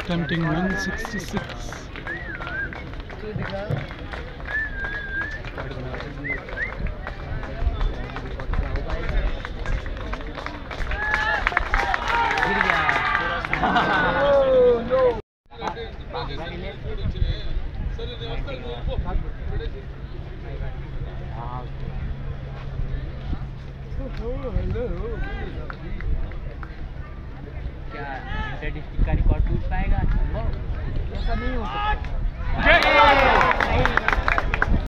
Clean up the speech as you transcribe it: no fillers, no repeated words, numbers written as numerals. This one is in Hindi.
attempting 166. क्या इंटर डिस्ट्रिक्ट का रिकॉर्ड टूट पाएगा? संभव? ऐसा नहीं हो सकता।